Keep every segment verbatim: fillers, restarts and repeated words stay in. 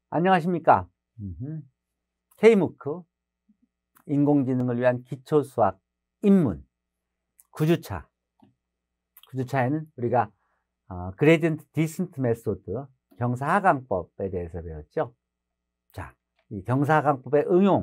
안녕하십니까. 음흠. K무크 인공지능을 위한 기초수학 입문 구 주차. 구 주차에는 우리가 어, 그레디언트 디센트 메소드 경사하강법에 대해서 배웠죠. 자, 이 경사하강법의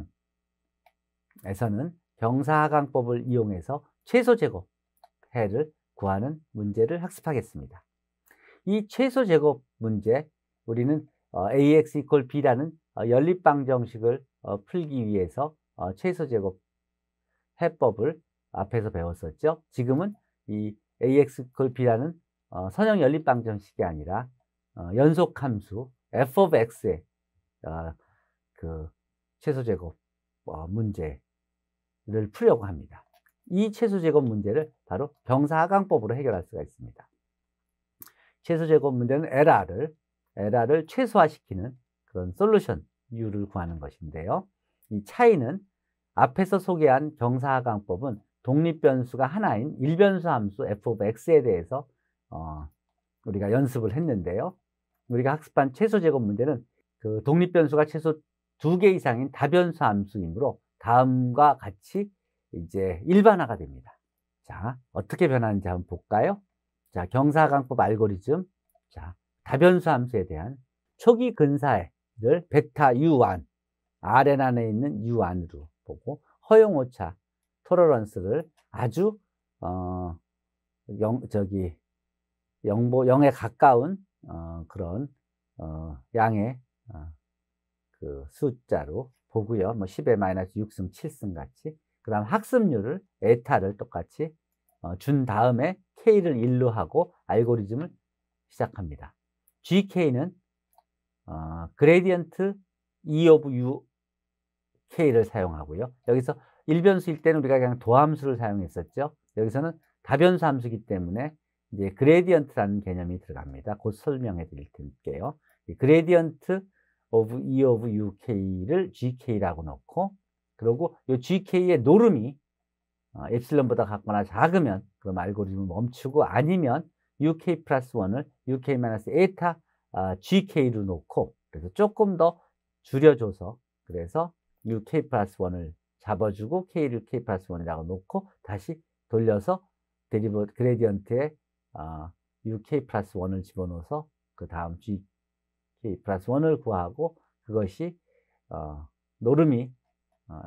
응용에서는 경사하강법을 이용해서 최소제곱 해를 구하는 문제를 학습하겠습니다. 이 최소제곱 문제, 우리는 어, ax 이퀄 b라는 어, 연립방정식을 어, 풀기 위해서 어, 최소제곱 해법을 앞에서 배웠었죠. 지금은 이 ax 이퀄 b라는 어, 선형 연립방정식이 아니라 어, 연속함수 f of x의 어, 그 최소제곱 어, 문제를 풀려고 합니다. 이 최소제곱 문제를 바로 경사하강법으로 해결할 수가 있습니다. 최소제곱 문제는 엘알을 엘알을 최소화시키는 그런 솔루션 U를 구하는 것인데요. 이 차이는 앞에서 소개한 경사하강법은 독립변수가 하나인 일변수 함수 f of x에 대해서 어, 우리가 연습을 했는데요. 우리가 학습한 최소제곱 문제는 그 독립변수가 최소 두 개 이상인 다변수 함수이므로 다음과 같이 이제 일반화가 됩니다. 자, 어떻게 변하는지 한번 볼까요? 자, 경사하강법 알고리즘. 자, 다변수 함수에 대한 초기 근사를 벡터 U 일, 알엔 안에 있는 U 안으로 보고 허용 오차 토러런스를 아주 어, 영, 저기 영보 영에 가까운 어, 그런 어, 양의 어, 그 숫자로 보고요. 뭐 십의 마이너스 육 승, 칠 승 같이. 그다음 학습률을 에타를 똑같이 어, 준 다음에 K를 일로 하고 알고리즘을 시작합니다. 지케이는 어, 그레디언트 E of U K를 사용하고요. 여기서 일변수일 때는 우리가 그냥 도함수를 사용했었죠. 여기서는 다변수 함수이기 때문에 이제 그레디언트라는 개념이 들어갑니다. 곧 설명해 드릴 텐데요. 그레디언트 of E of U K를 지케이라고 넣고, 그리고 이 지케이의 노름이 어, 엡실론보다 같거나 작으면 그럼 알고리즘을 멈추고, 아니면 유케이 플러스 일을 유케이 마이너스 에타 어, 지케이로 놓고, 그래서 조금 더 줄여줘서, 그래서 유케이 플러스 일을 잡아주고 K를 K 플러스 일이라고 놓고 다시 돌려서 데리버 그레디언트에 어, 유케이 플러스 일을 집어넣어서 그 다음 지케이 플러스 일을 구하고, 그것이 어, 노름이 어,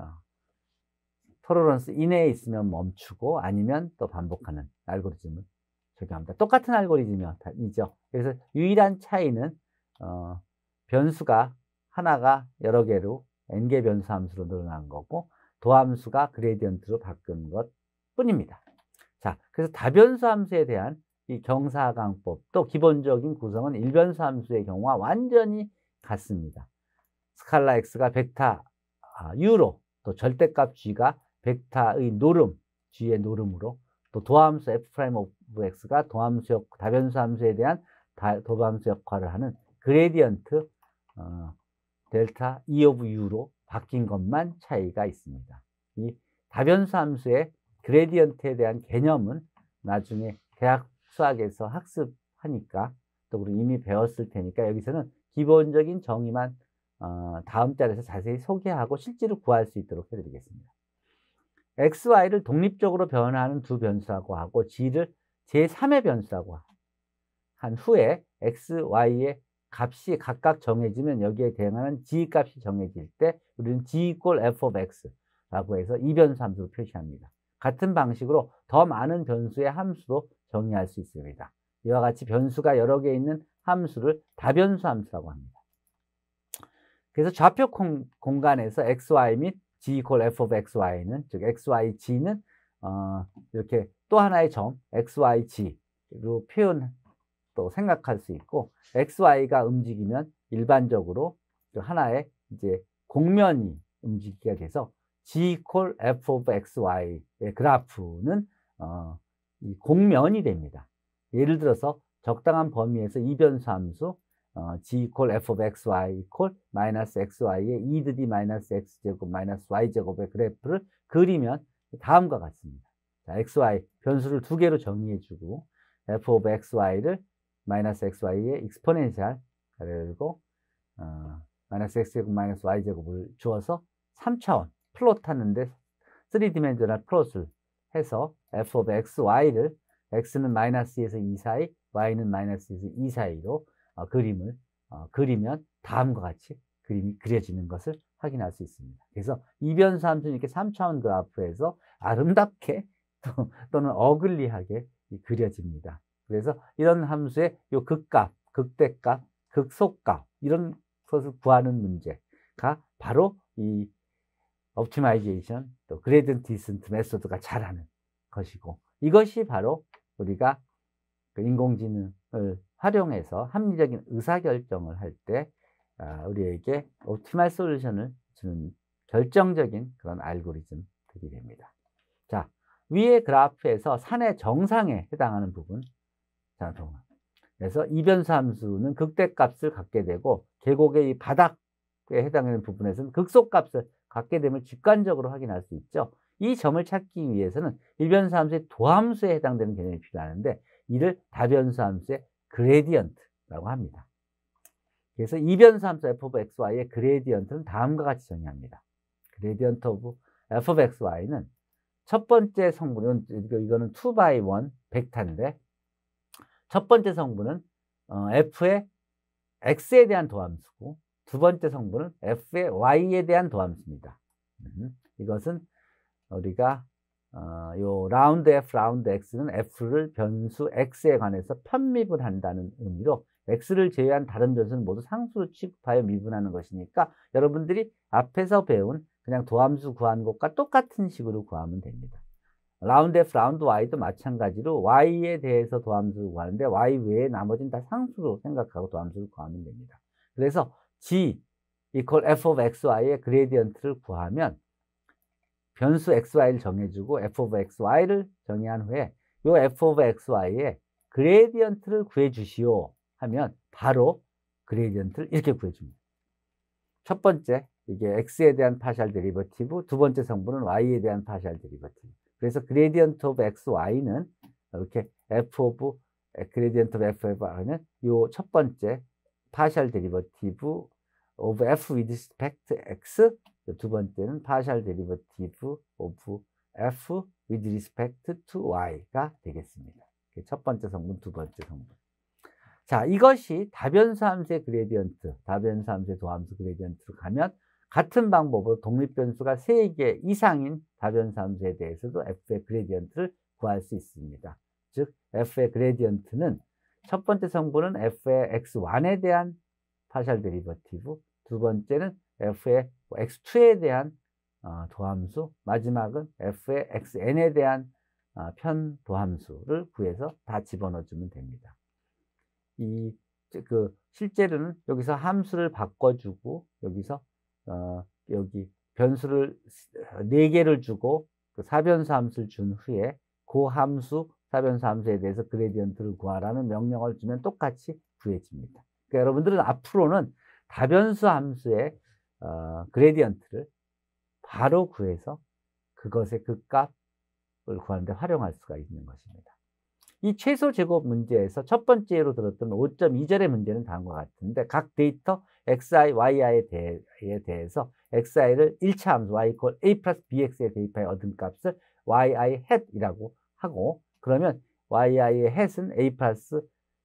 토러런스 이내에 있으면 멈추고, 아니면 또 반복하는 알고리즘을 적용합니다. 똑같은 알고리즘이죠. 그래서 유일한 차이는 어, 변수가 하나가 여러 개로 n개 변수 함수로 늘어난 거고, 도함수가 그레디언트로 바꾼 것 뿐입니다. 자, 그래서 다변수 함수에 대한 이 경사하강법도 기본적인 구성은 일변수 함수의 경우와 완전히 같습니다. 스칼라 x가 벡터 u로, 또 절대값 g가 벡터의 노름, g의 노름으로, 또 도함수 f' 오브 x가 도함수 역, 다변수 함수에 대한 다, 도함수 역할을 하는 그레디언트 어, 델타 E of U로 바뀐 것만 차이가 있습니다. 이 다변수 함수의 그레디언트에 대한 개념은 나중에 대학 수학에서 학습하니까, 또 우리 이미 배웠을 테니까 여기서는 기본적인 정의만 어, 다음 달에서 자세히 소개하고 실제로 구할 수 있도록 해드리겠습니다. 엑스 와이를 독립적으로 변화하는 두 변수라고 하고, g를 제삼의 변수라고 한 후에 x, y의 값이 각각 정해지면 여기에 대응하는 g 값이 정해질 때 우리는 g equal f of x라고 해서 이변수 함수로 표시합니다. 같은 방식으로 더 많은 변수의 함수도 정의할 수 있습니다. 이와 같이 변수가 여러 개 있는 함수를 다변수 함수라고 합니다. 그래서 좌표 공, 공간에서 xy 및 g equal f of xy는, 즉 xyg는 어, 이렇게 또 하나의 점 xyg로 표현 또 생각할 수 있고, xy가 움직이면 일반적으로 하나의 이제 공면이 움직이게 돼서 g equal f of xy의 그래프는 어, 이 공면이 됩니다. 예를 들어서 적당한 범위에서 이변수 함수 어, g equal f of xy equal 마이너스 xy의 이 더하기 마이너스 x제곱 마이너스 y제곱의 그래프를 그리면 다음과 같습니다. 자, xy 변수를 두 개로 정리해주고 f of xy를 마이너스 xy의 익스포넨셜 그리고 어, 마이너스 x제곱 마이너스 y제곱을 주어서 삼 차원 플롯 하는데 쓰리 디멘전al 플롯을 해서 f of xy를 x는 마이너스 이에서 이 사이, y는 마이너스 이에서 이 사이로 어, 그림을 어, 그리면 다음과 같이 그림이 그려지는 것을 확인할 수 있습니다. 그래서 이변수 함수는 이렇게 삼 차원 그래프에서 아름답게 또, 또는 어글리하게 그려집니다. 그래서 이런 함수의 요 극값, 극대값, 극소값 이런 것을 구하는 문제가 바로 이 옵티마이제이션 또 그레디언트 디센트 메소드가 잘하는 것이고, 이것이 바로 우리가 그 인공지능을 활용해서 합리적인 의사결정을 할 때 우리에게 옵티멀 솔루션을 주는 결정적인 그런 알고리즘들이 됩니다. 자, 위의 그래프에서 산의 정상에 해당하는 부분, 자, 그래서 이변수 함수는 극대값을 갖게 되고 계곡의 이 바닥에 해당하는 부분에서는 극소값을 갖게 됨을 직관적으로 확인할 수 있죠. 이 점을 찾기 위해서는 일변수 함수의 도함수에 해당되는 개념이 필요하는데 이를 다변수 함수의 그레디언트라고 합니다. 그래서 이변수 함수 f of xy의 그레디언트는 다음과 같이 정의합니다. 그레디언트 of f of xy는 첫 번째 성분은 이거는 투 바이 원 벡터인데 첫 번째 성분은 어, f의 x에 대한 도함수고 두 번째 성분은 f의 y에 대한 도함수입니다. 음, 이것은 우리가 어, 요 라운드 f, 라운드 x는 f를 변수 x에 관해서 편미분 한다는 의미로 x를 제외한 다른 변수는 모두 상수로 취급하여 미분하는 것이니까 여러분들이 앞에서 배운 그냥 도함수 구하는 것과 똑같은 식으로 구하면 됩니다. 라운드 f, 라운드 y도 마찬가지로 y에 대해서 도함수를 구하는데 y 외에 나머지는 다 상수로 생각하고 도함수를 구하면 됩니다. 그래서 g equal f of xy의 그레디언트를 구하면 변수 xy를 정해주고 f of xy를 정의한 후에 이 f of xy의 그레디언트를 구해주시오 하면 바로 그레디언트를 이렇게 구해줍니다. 첫 번째, 이게 x에 대한 파셜 데리버티브, 두 번째 성분은 y에 대한 파셜 데리버티브. 그래서 그레디언트 오브 xy는 이렇게 f of 그레디언트 오브 fy는 요 첫 번째 파셜 데리버티브 of f with respect to x, 두 번째는 파셜 데리버티브 of f with respect to y가 되겠습니다. 첫 번째 성분, 두 번째 성분. 자, 이것이 다변수 함수의 그레디언트, 다변수 함수의 도함수 그레디언트로 가면 같은 방법으로 독립변수가 세 개 이상인 다변수 함수에 대해서도 f의 그레디언트를 구할 수 있습니다. 즉, f의 그레디언트는 첫 번째 성분은 f의 엑스원에 대한 파셜 데리버티브, 두 번째는 f의 엑스투에 대한 어, 도함수, 마지막은 f의 xn에 대한 어, 편 도함수를 구해서 다 집어넣어주면 됩니다. 이, 그, 실제로는 여기서 함수를 바꿔주고, 여기서, 어, 여기 변수를 네 개를 주고, 그 사변수 함수를 준 후에, 그 함수, 사변수 함수에 대해서 그레디언트를 구하라는 명령을 주면 똑같이 구해집니다. 그러니까 여러분들은 앞으로는 다변수 함수의, 어, 그레디언트를 바로 구해서 그것의 그 값을 구하는데 활용할 수가 있는 것입니다. 이 최소 제곱 문제에서 첫 번째로 들었던 오 점 이 절의 문제는 다음과 같은데 각 데이터 xi, yi에 대해서 xi를 일 차 함수 y equal a 플러스 bx에 대입하여 얻은 값을 yi hat이라고 하고, 그러면 yi의 hat은 a 플러스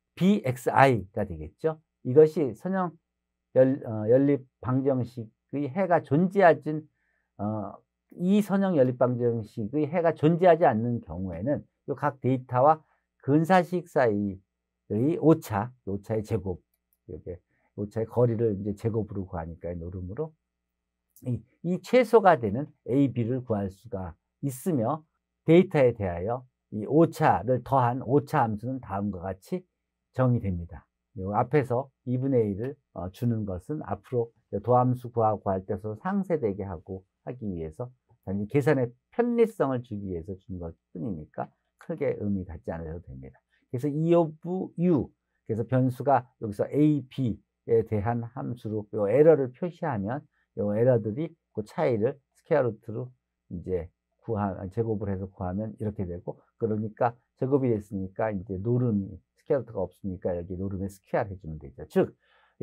bxi가 되겠죠. 이것이 선형 열, 어, 연립 방정식의 해가 존재하진 어, 이 선형 연립 방정식의 해가 존재하지 않는 경우에는 이 각 데이터와 근사식 사이의 오차, 오차의 제곱, 이렇게 오차의 거리를 이제 제곱으로 구하니까 노름으로 이, 이 최소가 되는 a, b를 구할 수가 있으며 데이터에 대하여 이 오차를 더한 오차 함수는 다음과 같이 정의됩니다. 요 앞에서 이분의 일을 어, 주는 것은 앞으로 도함수 구하고 할 때서 상세되게 하고 하기 위해서 단지 계산의 편리성을 주기 위해서 준 것 뿐이니까 크게 의미 갖지 않아도 됩니다. 그래서 E of U, 그래서 변수가 여기서 A, B에 대한 함수로 요 에러를 표시하면 요 에러들이 그 차이를 스퀘어 루트로 이제 구하, 제곱을 해서 구하면 이렇게 되고, 그러니까 제곱이 됐으니까 이제 노름이 스퀘어 루트가 없으니까 여기 노름에 스퀘어를 해주면 되죠. 즉,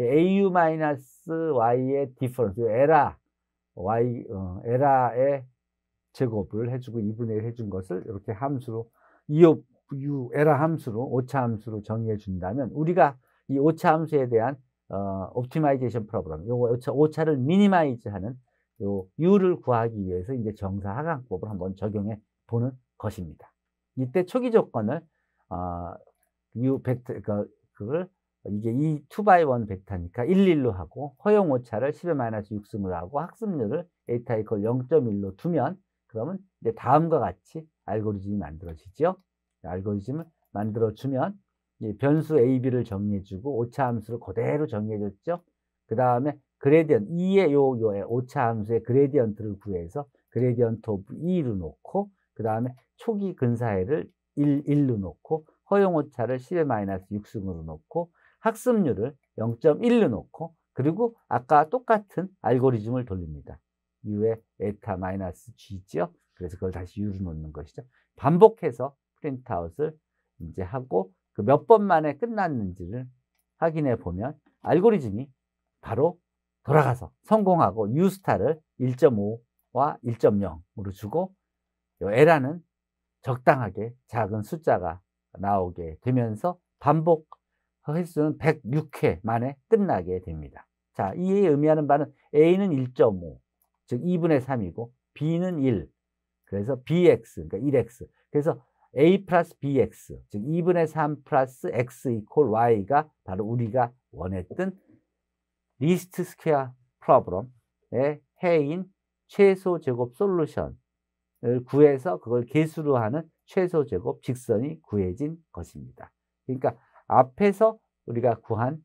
au-y의 디퍼런스, 에라, y, 어, 에라의 제곱을 해주고 이분의 일 해준 것을 이렇게 함수로, 이오 u, 에라 함수로, 오차 함수로 정의해 준다면, 우리가 이 오차 함수에 대한 어, 옵티마이제이션 프로그램, 요거 오차, 오차를 미니마이즈 하는 요 u를 구하기 위해서 이제 정사하강법을 한번 적용해 보는 것입니다. 이때 초기 조건을 어, u 벡터, 그, 그걸 이게 이 투 바이 원 벡터니까 일, 일로 하고, 허용 오차를 십의 마이너스 육 승으로 하고, 학습률을 에타 이퀄 영 점 일로 두면, 그러면 이제 다음과 같이 알고리즘이 만들어지죠. 알고리즘을 만들어주면, 변수 A, B를 정리해주고, 오차 함수를 그대로 정리해줬죠. 그 다음에 그레디언트, E의 요, 요, 오차 함수의 그레디언트를 구해서, 그레디언트 오브 E로 놓고, 그 다음에 초기 근사해를 일, 일로 놓고, 허용 오차를 십의 마이너스 육 승으로 놓고, 학습률을 영 점 일로 놓고, 그리고 아까 똑같은 알고리즘을 돌립니다. u의 에타 마이너스 g죠. 그래서 그걸 다시 u로 놓는 것이죠. 반복해서 프린트아웃을 이제 하고, 그 몇 번 만에 끝났는지를 확인해 보면 알고리즘이 바로 돌아가서 성공하고 u 스타를 일 점 오와 일 점 영으로 주고, 에라는 적당하게 작은 숫자가 나오게 되면서 반복 횟수는 백육 회 만에 끝나게 됩니다. 자, 이에 의미하는 바는 A는 일 점 오, 즉 이분의 삼이고, B는 일, 그래서 bx, 그러니까 일 엑스. 그래서 A 플러스 bx, 즉 이분의 삼 플러스 x 이퀄 y가 바로 우리가 원했던 리스트 스퀘어 프로블럼의 해인 최소 제곱 솔루션을 구해서 그걸 개수로 하는 최소 제곱 직선이 구해진 것입니다. 그러니까 앞에서 우리가 구한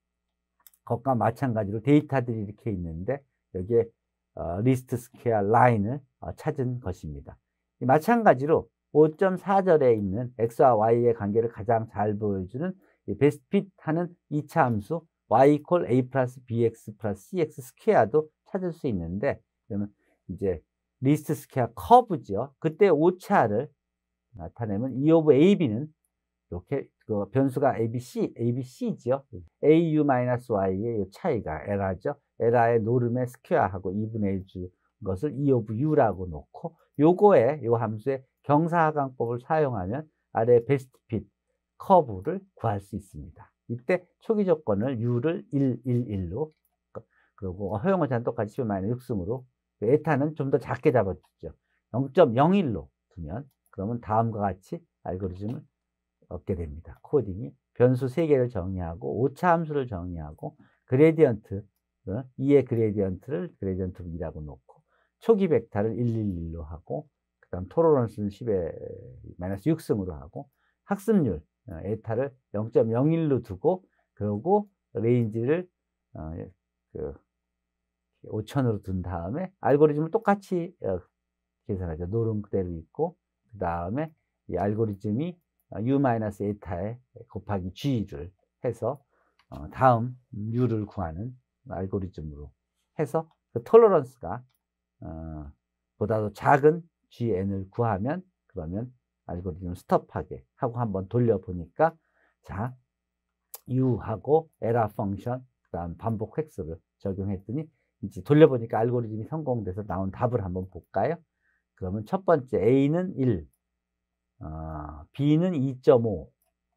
것과 마찬가지로 데이터들이 이렇게 있는데, 여기에 어, 리스트 스퀘어 라인을 어, 찾은 것입니다. 마찬가지로 오 점 사 절에 있는 x와 y의 관계를 가장 잘 보여주는 베스트 핏 하는 이 차 함수 y 이퀄 a 플러스 bx 플러스 cx 스퀘어도 찾을 수 있는데, 그러면 이제 리스트 스퀘어 커브죠. 그때 오차를 나타내면 e 오브 ab는 이렇게 그 변수가 abc, abc죠. au-y의 이 차이가 에라죠. 에라의 노름의 스퀘어하고 이분의 일 주 것을 e 오브 u라고 놓고, 요거에 요 함수의 경사하강법을 사용하면 아래 베스트 핏 커브를 구할 수 있습니다. 이때 초기 조건을 u를 일, 일, 일로, 그리고 허용 오차는 똑같이 십의 마이너스 육 승으로, 에타는 좀 더 작게 잡아주죠. 영 점 영일로 두면, 그러면 다음과 같이 알고리즘을 얻게 됩니다. 코딩이 변수 세 개를 정의하고, 오차 함수를 정의하고, 그레디언트, 이의 그레디언트를 그레디언트 이라고 놓고, 초기 벡터를 일, 일, 일로 하고, 그 다음 토러런스는 십의 마이너스 육 승으로 하고, 학습률 에타를 영 점 영일로 두고, 그리고 레인지를 어, 그 오천으로 둔 다음에 알고리즘을 똑같이 어, 계산하죠. 노름 그대로 있고, 그 다음에 이 알고리즘이 u-에타에 곱하기 g를 해서 어, 다음 u를 구하는 알고리즘으로 해서 그 톨러런스가 어, 보다도 작은 gn을 구하면, 그러면 알고리즘을 스톱하게 하고 한번 돌려보니까, 자, u하고 에라 펑션, 그 다음 반복 획수를 적용했더니 이제 돌려보니까 알고리즘이 성공돼서 나온 답을 한번 볼까요? 그러면 첫 번째 A는 일, 어, B는 이 점 오,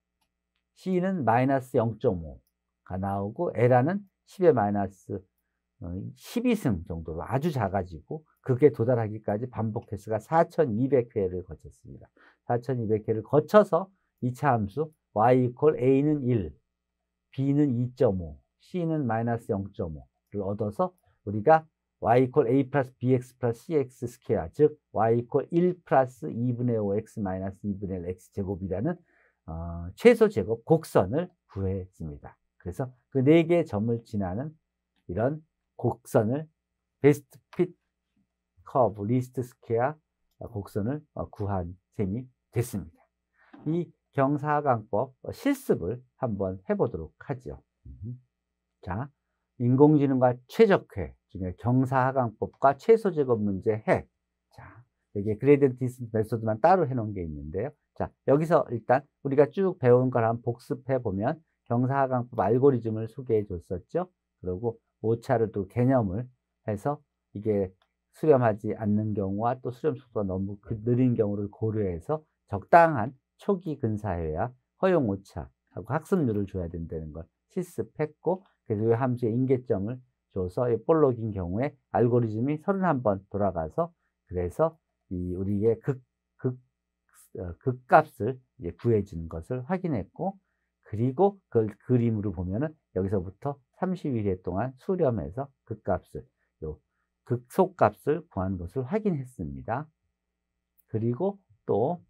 C는 마이너스 영 점 오가 나오고, 에라는 십의 마이너스 십이 승 정도로 아주 작아지고, 그게 도달하기까지 반복 횟수가 사천이백 회를 거쳤습니다. 사천이백 회를 거쳐서 이 차 함수 y 이퀄 A는 일, B는 이 점 오, C는 마이너스 영 점 오를 얻어서 우리가 y 이퀄 a 플러스 bx 플러스 cx 스퀘어, 즉 y 이퀄 일 플러스 이분의 오 x 마이너스 이분의 일 x 제곱이라는 어, 최소 제곱 곡선을 구했습니다. 그래서 그 네 개의 점을 지나는 이런 곡선을 베스트 핏 커브 리스트 스퀘어 곡선을 구한 셈이 됐습니다. 이 경사하강법 실습을 한번 해보도록 하죠. 자, 인공지능과 최적회 중에 경사하강법과 최소제곱 문제 해. 자, 여기에 그레디언트 디스턴스 메소드만 따로 해놓은 게 있는데요. 자, 여기서 일단 우리가 쭉 배운 걸 한번 복습해 보면, 경사하강법 알고리즘을 소개해 줬었죠. 그리고 오차를 또 개념을 해서 이게 수렴하지 않는 경우와 또 수렴 속도가 너무 느린 경우를 고려해서 적당한 초기 근사회와 허용 오차하고 학습률을 줘야 된다는 걸 실습했고, 그래서 이 함수에 인계점을 줘서 이 볼록인 경우에 알고리즘이 서른한 번 돌아가서 그래서 이 우리의 극, 극, 어, 극값을 이제 구해주는 것을 확인했고, 그리고 그걸 그림으로 보면은 여기서부터 삼십일 회 동안 수렴해서 극값을, 요 극소값을 구한 것을 확인했습니다. 그리고 또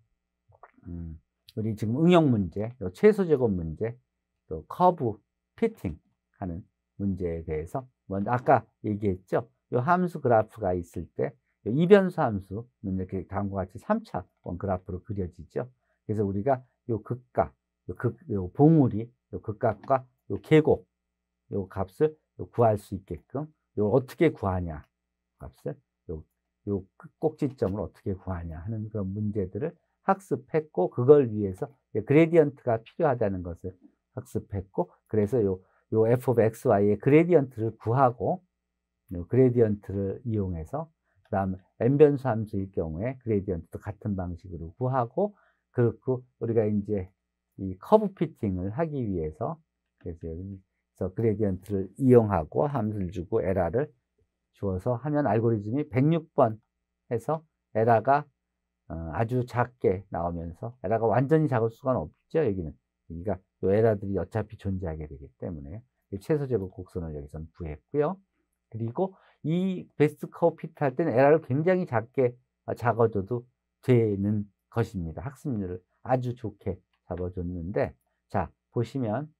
음, 우리 지금 응용 문제, 요 최소 제곱 문제, 또 커브 피팅 하는 문제에 대해서 먼저 아까 얘기했죠. 요 함수 그래프가 있을 때 요 이변수 함수는 이렇게 다음과 같이 삼 차원 그래프로 그려지죠. 그래서 우리가 요 극값, 요 극, 요 봉우리, 요 극값과 요 계곡, 요 값을 요 구할 수 있게끔 요 어떻게 구하냐 값을 요, 요 꼭지점을 어떻게 구하냐 하는 그런 문제들을 학습했고, 그걸 위해서 그레디언트가 필요하다는 것을 학습했고, 그래서 요, 요 f of xy의 그레디언트를 구하고, 요 그레디언트를 이용해서 그 다음 n변수 함수일 경우에 그레디언트도 같은 방식으로 구하고, 그리고 우리가 이제 이 커브 피팅을 하기 위해서 그래서 여기서 그레디언트를 이용하고 함수를 주고 에러를 주어서 하면 알고리즘이 백육 번 해서 에러가 어, 아주 작게 나오면서, 에러가 완전히 작을 수가 없죠. 여기는 여기가 요 에러들이 어차피 존재하게 되기 때문에 최소 제곱 곡선을 여기서는 구했고요. 그리고 이 베스트 커브 피트 할 때는 에러를 굉장히 작게 작아줘도 되는 것입니다. 학습률을 아주 좋게 잡아줬는데, 자 보시면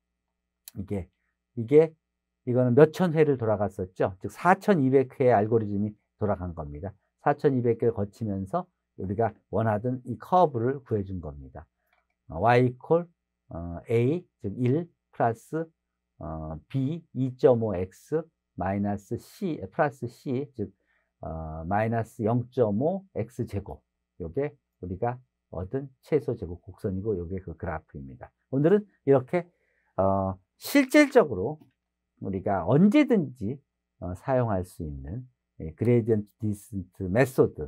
이게 이게 이거는 몇천 회를 돌아갔었죠. 즉 사천이백 회의 알고리즘이 돌아간 겁니다. 사천이백 회를 거치면서 우리가 원하던 이 커브를 구해준 겁니다. y equal 어, a 즉 일 플러스 어, b 이 점 오 x 마이너스 c 플러스 c 즉 어, 마이너스 영 점 오 x 제곱, 요게 우리가 얻은 최소 제곱 곡선이고 요게 그 그래프입니다. 오늘은 이렇게 어, 실질적으로 우리가 언제든지 어, 사용할 수 있는 그레디언트 디센트 메소드를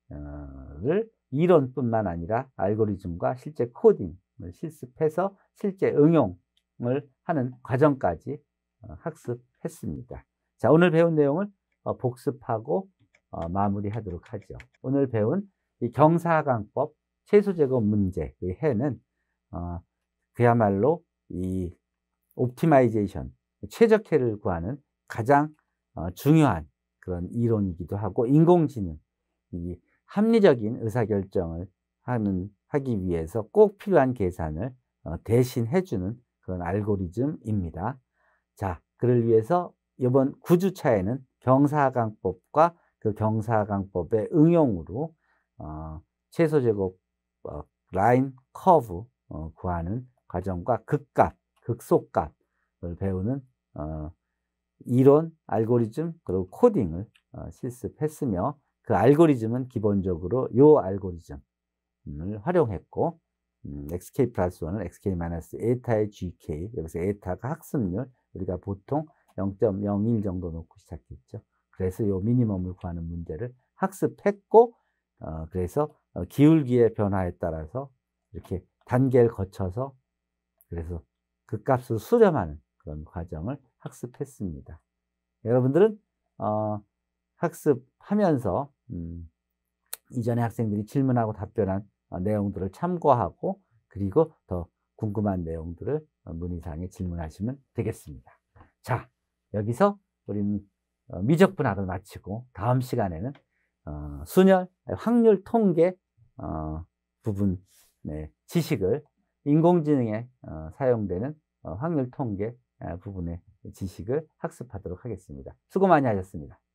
이론뿐만 아니라 알고리즘과 실제 코딩을 실습해서 실제 응용을 하는 과정까지 어, 학습했습니다. 자, 오늘 배운 내용을 어, 복습하고 어, 마무리하도록 하죠. 오늘 배운 이 경사하강법 최소제곱 문제, 그 해는 어, 그야말로 이 옵티마이제이션, 최적화를 구하는 가장 어, 중요한 그런 이론이기도 하고, 인공지능, 이 합리적인 의사결정을 하는, 하기 위해서 꼭 필요한 계산을 어, 대신 해주는 그런 알고리즘입니다. 자, 그를 위해서 이번 구 주차에는 경사하강법과 그 경사하강법의 응용으로 어, 최소제곱 어, 라인 커브 어, 구하는 과정과 극값, 극소값을 배우는 어, 이론, 알고리즘, 그리고 코딩을 어, 실습했으며, 그 알고리즘은 기본적으로 요 알고리즘을 활용했고, 음, xk 플러스 일을 xk 마이너스 에타의 gk, 여기서 에타가 학습률, 우리가 보통 영 점 영일 정도 놓고 시작했죠. 그래서 요 미니멈을 구하는 문제를 학습했고, 어, 그래서 어, 기울기의 변화에 따라서 이렇게 단계를 거쳐서 그래서 그 값을 수렴하는 그런 과정을 학습했습니다. 여러분들은 어, 학습하면서 음, 이전에 학생들이 질문하고 답변한 어, 내용들을 참고하고, 그리고 더 궁금한 내용들을 어, 문의사항에 질문하시면 되겠습니다. 자, 여기서 우리는 어, 미적분학을 마치고 다음 시간에는 어, 순열, 확률 통계 어, 부분의 지식을, 인공지능에 어, 사용되는 어, 확률 통계 어, 부분의 지식을 학습하도록 하겠습니다. 수고 많이 하셨습니다.